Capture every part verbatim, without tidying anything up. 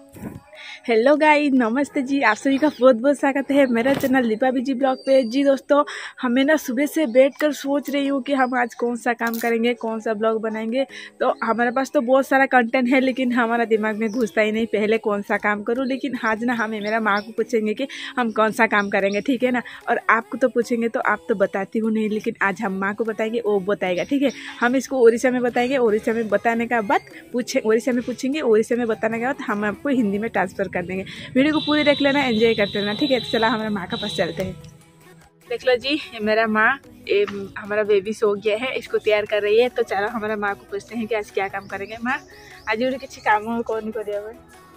Hello guys, नमस्ते जी। आप सभी का बहुत बहुत स्वागत है मेरा चैनल दीपा बीजी ब्लॉग पे। जी दोस्तों, हमें ना सुबह से बैठकर सोच रही हूँ कि हम आज कौन सा काम करेंगे, कौन सा ब्लॉग बनाएंगे। तो हमारे पास तो बहुत सारा कंटेंट है, लेकिन हमारा दिमाग में घुसता ही नहीं पहले कौन सा काम करूँ। लेकिन आज ना हमें मेरा माँ को पूछेंगे कि हम कौन सा काम करेंगे, ठीक है ना। और आपको तो पूछेंगे तो आप तो बताती हूँ नहीं, लेकिन आज हम माँ को बताएंगे, वो बताएगा, ठीक है। हम इसको उड़ीसा में बताएंगे, उड़ीसा में बताने का बाद पूछे उड़ीसा में पूछेंगे, उड़ीसा में बताने के बाद हम आपको हिंदी में ट्रांसफर कर देंगे। वीडियो को पूरी देख लेना, एंजॉय करते रहना, ठीक है। तो चला हमारे माँ का पास चलते हैं। देख लो जी, मेरा माँ, हमारा बेबी सो गया है, इसको तैयार कर रही है। तो चलो हमारा माँ को पूछते हैं कि आज क्या काम करेंगे। माँ, आज उन्हें किसी काम कौन को दिया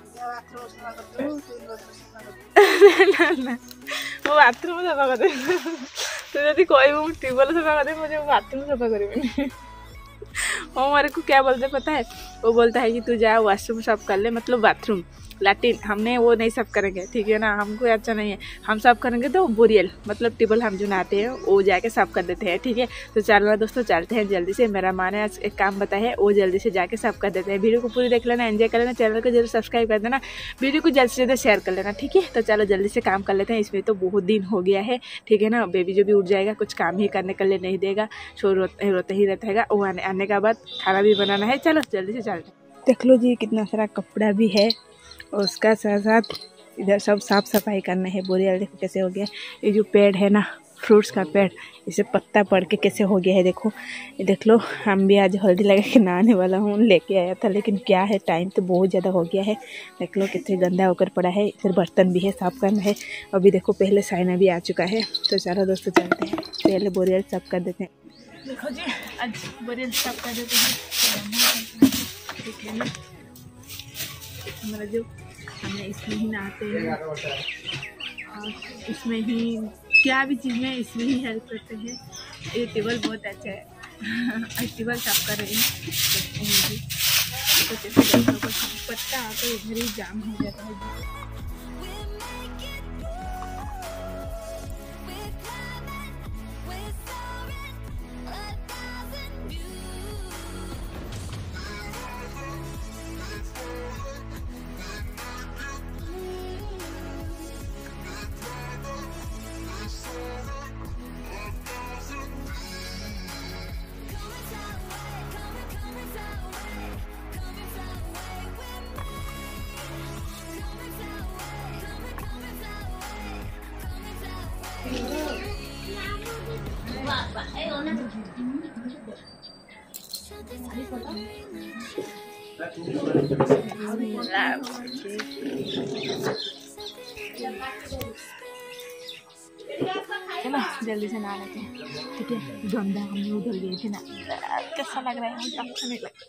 वो बाथरूम सफा कर तो यदि कोई वो ट्यूबवेल सफा कर मुझे वो बाथरूम सफा करेंगे। वो हमारे को क्या बोलते पता है, वो बोलता है कि तू जा वॉशरूम साफ कर ले, मतलब बाथरूम लैट्रिन। हमने वो नहीं साफ करेंगे, ठीक है ना, हमको अच्छा नहीं है। हम साफ करेंगे तो बोरियल मतलब टेबल हम जो नहाते हैं वो जाके साफ कर देते हैं, ठीक है। तो चलो दोस्तों, चलते हैं जल्दी से। मेरा माँ ने आज एक काम बताया है, वो जल्दी से जाके साफ कर देते हैं। वीडियो को पूरी देख लेना, एंजॉय कर लेना, चैनल को जरूर सब्सक्राइब कर देना, वीडियो को जल्द से जल्द शेयर कर लेना, ठीक है। तो चलो जल्दी से काम कर लेते हैं। इसमें तो बहुत दिन हो गया है, ठीक है ना। बेबी जो भी उठ जाएगा, कुछ काम ही करने के लिए नहीं देगा, शोर रोते ही रहता है। वो आने आने के बाद खाना भी बनाना है। चलो जल्दी से चलते। देख लो जी, कितना सारा कपड़ा भी है और उसका साथ साथ इधर सब साफ सफाई करना है। बोरियल देखो कैसे हो गया। ये जो पेड़ है ना, फ्रूट्स का पेड़, इसे पत्ता पड़ के कैसे हो गया है, देखो। ये देख लो, हम भी आज हल्दी लगा के नहाने वाला हूँ, लेके आया था, लेकिन क्या है, टाइम तो बहुत ज़्यादा हो गया है। देख लो कितने गंदा होकर पड़ा है। फिर बर्तन भी है, साफ करना है। अभी देखो पहले साइना भी आ चुका है। तो चलो दोस्तों चलते हैं, पहले बोरियल साफ कर देते हैं। देखो जी, आज बोरियल साफ कर देते हैं, ठीक है ना। हमारा जो हमें इसमें ही नहाते हैं और इसमें ही क्या भी चीज़ में इसमें ही हेल्प करते हैं। ये टेबल बहुत अच्छा है। आज टेबल साफ कर रहे हैं। तो जैसे पत्ता आकर इधर ही जाम हो जाता है। चलो जल्दी से नहा लेते हैं, ठीक है। गंदा हमने उधर गए थे ना, कैसा लग रहा है, मुझे अच्छा नहीं लग।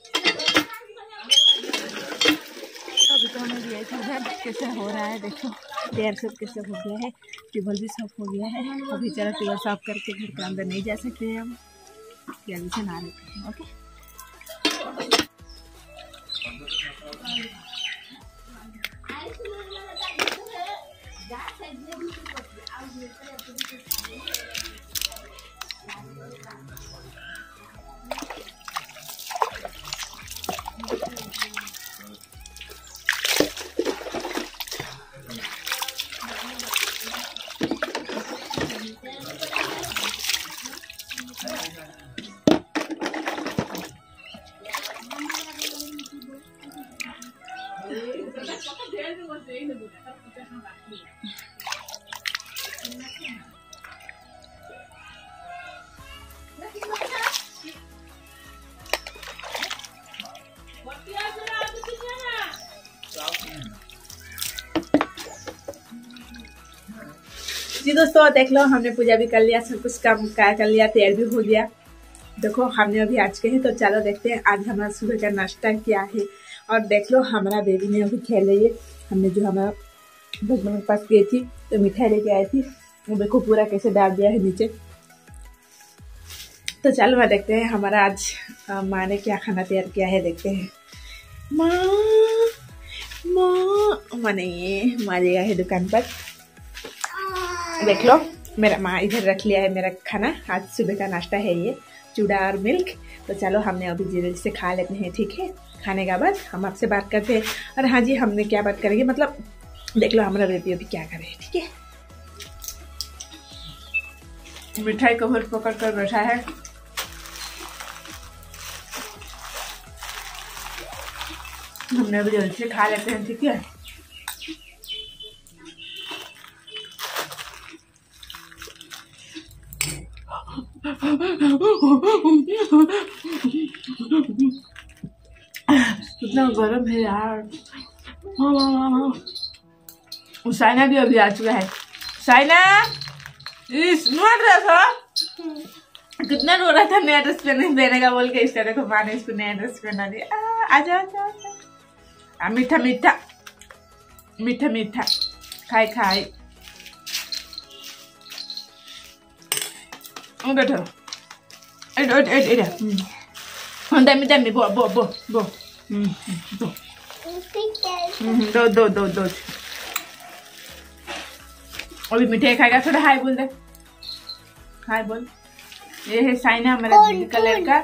अभी तो हमें गए थे उधर, कैसे हो रहा है देखो, पैर सब कैसे हो गया है, टेबल भी साफ हो गया है। अभी चलो टेबल साफ करके घर के अंदर नहीं जा सकते हैं हम, जल्दी से नहा लेते हैं, ओके। जी दोस्तों, देख लो, हमने पूजा भी कर लिया, सब कुछ काम का कर लिया, तैयार भी हो गया। देखो हमने अभी आज के हैं। तो चलो देखते हैं आज हमारा सुबह का नाश्ता क्या है। और देख लो, हमारा बेबी ने अभी खेल रही है। हमने जो हमारा भगवान के पास गई थी तो मिठाई लेके आई थी, वो देखो पूरा कैसे डाल दिया है नीचे। तो चलो मैं देखते हैं हमारा आज माँ ने क्या खाना तैयार किया है, देखते हैं। माँ माँ माँ नहीं है, माँ गया है दुकान पर। देख लो, मेरा माँ इधर रख लिया है मेरा खाना। आज सुबह का नाश्ता है ये, चूड़ा और मिल्क। तो चलो हमने अभी जल्दी से खा लेते हैं, ठीक है। खाने का बाद हम आपसे बात करते हैं। और हाँ जी, हमने क्या बात करेंगे मतलब देख लो हमारा बेबी अभी क्या करे, ठीक है। मिठाई कवर पकड़ कर बैठा है। हमने अभी जल्दी से खा लेते हैं, ठीक है। कितना गरम है यार। साइना भी अभी आ चुका है। साइना इस नया ड्रेस हो, कितना रो रहा था नया ड्रेस पहने देने का बोल के, इस तरह को माने इसको नया ड्रेस पहना दिया। आजा आजा आजा, मीठा मीठा मीठा मीठा खाए खाए। बैठो एड एड एड एड दमी दमी बो बो बो बो दो दो दो दो दो। अभी मिठाई खाएगा, थोड़ा हाय बोल दे, हाय बोल। ये है साइना हमारा कलर का।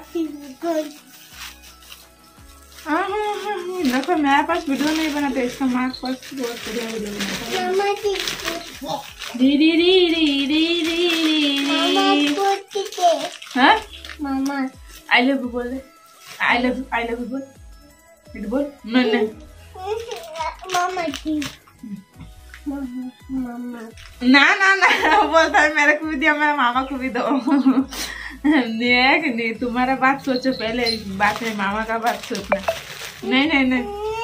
देखो मेरे पास वीडियो नहीं बनाते, इसका माँ के पास बहुत बढ़िया वीडियो बनाता है। री री री री री री हाँ मामा आई लव यू बोल दे, I love I love you बोल, इधर बोल। नहीं नहीं मामा की मामा ना ना ना बोलता है, मेरे को भी दिया, मेरे मामा को भी दो। नहीं नहीं तुम्हारा बात सोचो पहले, बात में मामा का बात सोचना। नहीं नहीं नहीं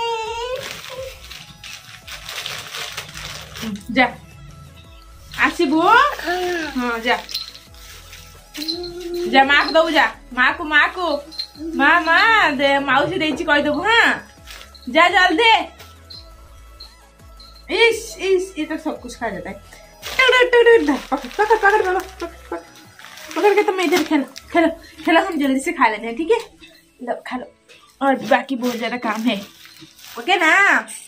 जा आसिबू, हाँ जा जा माँ को दो, जा माँ को माँ को माँ माँ दे माउसी देची कह दो। हाँ जा जल्दी। इस इस ये तो सब कुछ खा जाता है। पकड़ पकड़ पकड़ पकड़ पकड़ के तुम इधर खेलो खेलो खेलो, हम जल्दी से खा लेते हैं, ठीक है। लो खा लो, और बाकी बहुत ज्यादा काम है, ओके ना।